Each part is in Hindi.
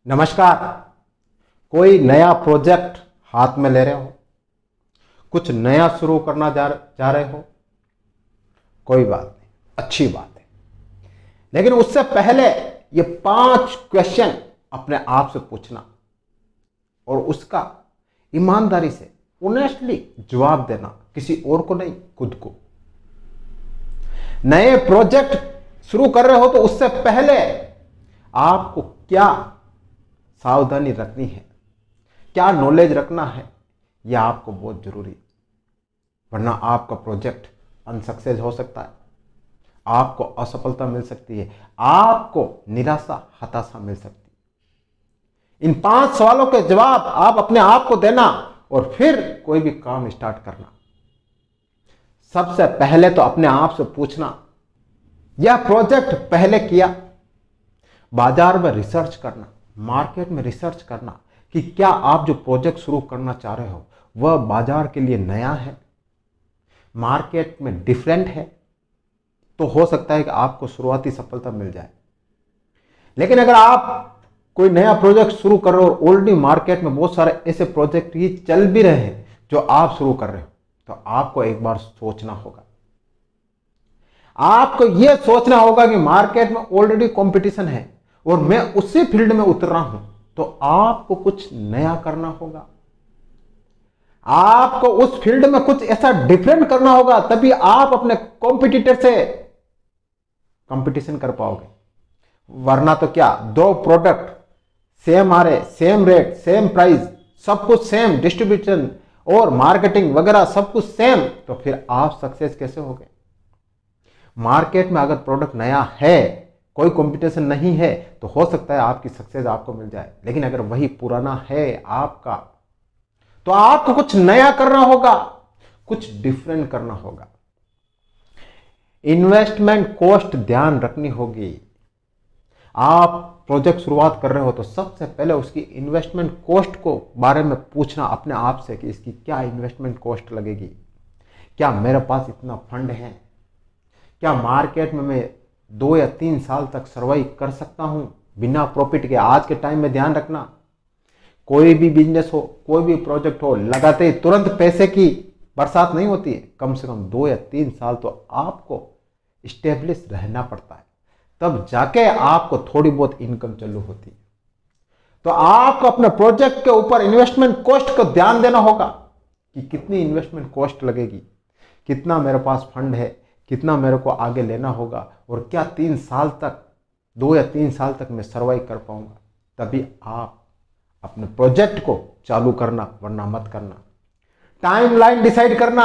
नमस्कार। कोई नया प्रोजेक्ट हाथ में ले रहे हो, कुछ नया शुरू करना जा रहे हो, कोई बात नहीं, अच्छी बात है। लेकिन उससे पहले ये 5 क्वेश्चन अपने आप से पूछना और उसका ईमानदारी से ऑनेस्टली जवाब देना, किसी और को नहीं, खुद को। नए प्रोजेक्ट शुरू कर रहे हो तो उससे पहले आपको क्या सावधानी रखनी है, क्या नॉलेज रखना है, यह आपको बहुत जरूरी है। वरना आपका प्रोजेक्ट अनसक्सेस हो सकता है, आपको असफलता मिल सकती है, आपको निराशा हताशा मिल सकती है। इन 5 सवालों के जवाब आप अपने आप को देना और फिर कोई भी काम स्टार्ट करना। सबसे पहले तो अपने आप से पूछना, यह प्रोजेक्ट पहले किया? बाजार में रिसर्च करना, मार्केट में रिसर्च करना कि क्या आप जो प्रोजेक्ट शुरू करना चाह रहे हो वह बाजार के लिए नया है, मार्केट में डिफरेंट है, तो हो सकता है कि आपको शुरुआती सफलता मिल जाए। लेकिन अगर आप कोई नया प्रोजेक्ट शुरू कर रहे हो और ऑलरेडी मार्केट में बहुत सारे ऐसे प्रोजेक्ट ही चल भी रहे हैं जो आप शुरू कर रहे हो, तो आपको एक बार सोचना होगा। आपको यह सोचना होगा कि मार्केट में ऑलरेडी कंपटीशन है और मैं उसी फील्ड में उतर रहा हूं, तो आपको कुछ नया करना होगा। आपको उस फील्ड में कुछ ऐसा डिफरेंट करना होगा, तभी आप अपने कॉम्पिटिटर से कंपटीशन कर पाओगे। वरना तो क्या, 2 प्रोडक्ट सेम आ रहे, सेम रेट, सेम प्राइस, सब कुछ सेम, डिस्ट्रीब्यूशन और मार्केटिंग वगैरह सब कुछ सेम, तो फिर आप सक्सेस कैसे होगे? मार्केट में अगर प्रोडक्ट नया है, कोई कंपटीशन नहीं है, तो हो सकता है आपकी सक्सेस आपको मिल जाए। लेकिन अगर वही पुराना है आपका, तो आपको कुछ नया करना होगा, कुछ डिफरेंट करना होगा। इन्वेस्टमेंट कॉस्ट ध्यान रखनी होगी। आप प्रोजेक्ट शुरुआत कर रहे हो तो सबसे पहले उसकी इन्वेस्टमेंट कॉस्ट को बारे में पूछना अपने आप से कि इसकी क्या इन्वेस्टमेंट कॉस्ट लगेगी, क्या मेरे पास इतना फंड है, क्या मार्केट में मैं 2 या 3 साल तक सर्वाइव कर सकता हूं बिना प्रॉफिट के। आज के टाइम में ध्यान रखना, कोई भी बिजनेस हो, कोई भी प्रोजेक्ट हो, लगाते ही तुरंत पैसे की बरसात नहीं होती है। कम से कम 2 या 3 साल तो आपको स्टेब्लिश रहना पड़ता है, तब जाके आपको थोड़ी बहुत इनकम चालू होती है। तो आपको अपने प्रोजेक्ट के ऊपर इन्वेस्टमेंट कॉस्ट को ध्यान देना होगा कि कितनी इन्वेस्टमेंट कॉस्ट लगेगी, कितना मेरे पास फंड है, कितना मेरे को आगे लेना होगा, और क्या 3 साल तक, 2 या 3 साल तक मैं सर्वाइव कर पाऊंगा। तभी आप अपने प्रोजेक्ट को चालू करना, वरना मत करना। टाइमलाइन डिसाइड करना।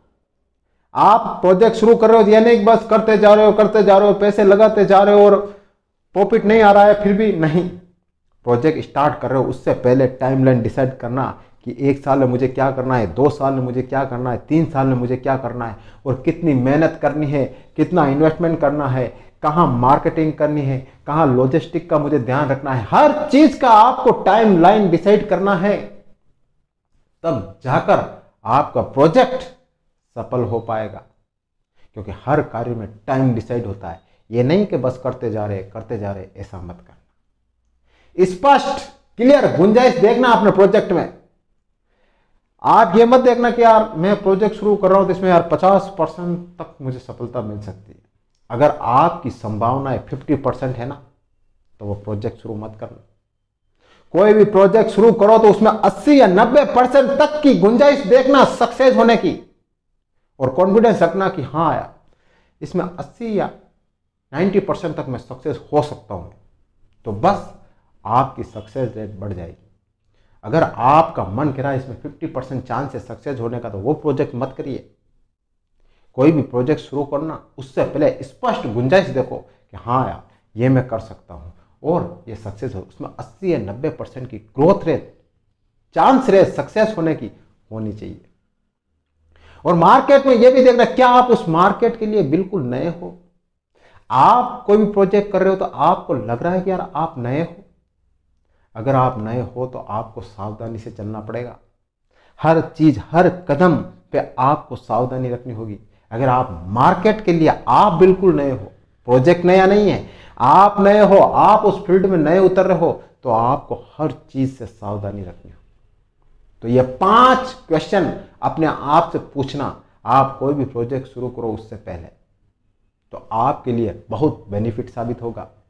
आप प्रोजेक्ट शुरू कर रहे हो, यानी कि बस करते जा रहे हो, पैसे लगाते जा रहे हो और प्रॉफिट नहीं आ रहा है, फिर भी नहीं। प्रोजेक्ट स्टार्ट कर रहे हो उससे पहले टाइमलाइन डिसाइड करना कि 1 साल में मुझे क्या करना है, 2 साल में मुझे क्या करना है, 3 साल में मुझे क्या करना है, और कितनी मेहनत करनी है, कितना इन्वेस्टमेंट करना है, कहाँ मार्केटिंग करनी है, कहाँ लॉजिस्टिक का मुझे ध्यान रखना है। हर चीज का आपको टाइमलाइन डिसाइड करना है, तब जाकर आपका प्रोजेक्ट सफल हो पाएगा। क्योंकि हर कार्य में टाइम डिसाइड होता है, ये नहीं कि बस करते जा रहे, ऐसा मत करना। स्पष्ट क्लियर गुंजाइश देखना अपने प्रोजेक्ट में। आप ये मत देखना कि यार मैं प्रोजेक्ट शुरू कर रहा हूं तो इसमें यार 50% तक मुझे सफलता मिल सकती है। अगर आपकी संभावनाएं 50% है ना, तो वो प्रोजेक्ट शुरू मत करना। कोई भी प्रोजेक्ट शुरू करो तो उसमें 80 या 90% तक की गुंजाइश देखना सक्सेस होने की, और कॉन्फिडेंस रखना कि हाँ यार इसमें 80 या 90% तक मैं सक्सेस हो सकता हूं, तो बस आपकी सक्सेस रेट बढ़ जाएगी। अगर आपका मन कह रहा है इसमें 50% चांस है सक्सेस होने का, तो वो प्रोजेक्ट मत करिए। कोई भी प्रोजेक्ट शुरू करना उससे पहले स्पष्ट गुंजाइश देखो कि हाँ यार ये मैं कर सकता हूं और ये सक्सेस हो। उसमें 80 या 90% की growth rate, chance rate success होने की होनी चाहिए। और मार्केट में यह भी देखना, क्या आप उस मार्केट के लिए बिल्कुल नए हो। आप कोई भी प्रोजेक्ट कर रहे हो तो आपको लग रहा है कि यार आप नए हो। अगर आप नए हो तो आपको सावधानी से चलना पड़ेगा। हर चीज, हर कदम पे आपको सावधानी रखनी होगी। अगर आप मार्केट के लिए आप बिल्कुल नए हो, प्रोजेक्ट नया नहीं है, आप नए हो, आप उस फील्ड में नए उतर रहे हो, तो आपको हर चीज से सावधानी रखनी होगी। तो ये 5 क्वेश्चन अपने आप से पूछना, आप कोई भी प्रोजेक्ट शुरू करो उससे पहले, तो आपके लिए बहुत बेनिफिट साबित होगा।